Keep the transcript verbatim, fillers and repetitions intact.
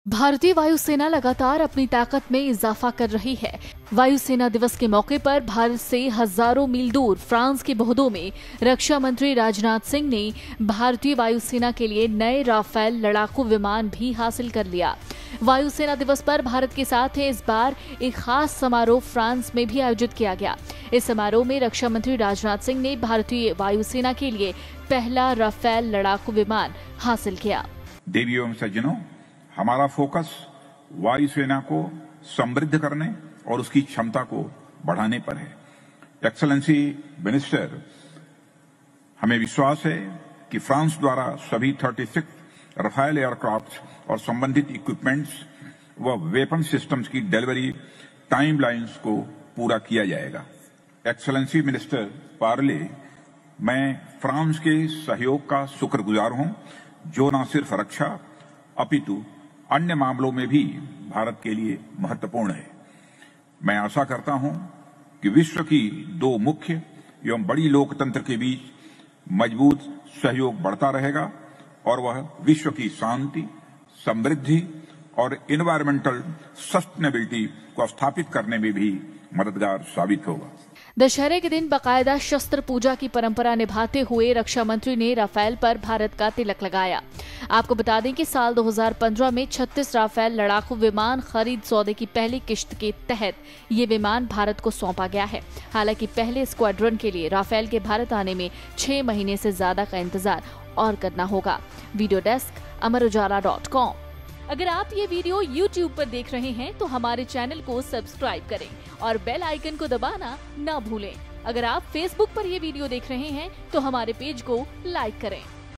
भारतीय वायुसेना लगातार अपनी ताकत में इजाफा कर रही है। वायुसेना दिवस के मौके पर भारत से हजारों मील दूर फ्रांस के बोर्दो में रक्षा मंत्री राजनाथ सिंह ने भारतीय वायुसेना के लिए नए राफेल लड़ाकू विमान भी हासिल कर लिया। वायुसेना दिवस पर भारत के साथ इस बार एक खास समारोह फ्रांस में भी आयोजित किया गया। इस समारोह में रक्षा मंत्री राजनाथ सिंह ने भारतीय वायुसेना के लिए पहला राफेल लड़ाकू विमान हासिल किया। देवियों एवं सज्जनों, हमारा फोकस वायुसेना को समृद्ध करने और उसकी क्षमता को बढ़ाने पर है। एक्सेलेंसी मिनिस्टर, हमें विश्वास है कि फ्रांस द्वारा सभी छत्तीस राफेल एयरक्राफ्ट और संबंधित इक्विपमेंट्स व वेपन सिस्टम्स की डिलीवरी टाइमलाइंस को पूरा किया जाएगा। एक्सेलेंसी मिनिस्टर पार्ले, मैं फ्रांस के सहयोग का शुक्रगुजार हूं, जो न सिर्फ रक्षा अपितु अन्य मामलों में भी भारत के लिए महत्वपूर्ण है। मैं आशा करता हूं कि विश्व की दो मुख्य एवं बड़ी लोकतंत्र के बीच मजबूत सहयोग बढ़ता रहेगा और वह विश्व की शांति, समृद्धि और एनवायरमेंटल सस्टेनेबिलिटी को स्थापित करने में भी मददगार साबित होगा। दशहरे के दिन बाकायदा शस्त्र पूजा की परंपरा निभाते हुए रक्षा मंत्री ने राफेल पर भारत का तिलक लगाया। आपको बता दें कि साल दो हज़ार पंद्रह में छत्तीस राफेल लड़ाकू विमान खरीद सौदे की पहली किश्त के तहत ये विमान भारत को सौंपा गया है। हालांकि पहले स्क्वाड्रन के लिए राफेल के भारत आने में छह महीने से ज्यादा का इंतजार और करना होगा। Video desk Amar Ujala dot com. अगर आप ये वीडियो यूट्यूब पर देख रहे हैं तो हमारे चैनल को सब्सक्राइब करें और बेल आइकन को दबाना ना भूलें। अगर आप फेसबुक पर ये वीडियो देख रहे हैं तो हमारे पेज को लाइक करें।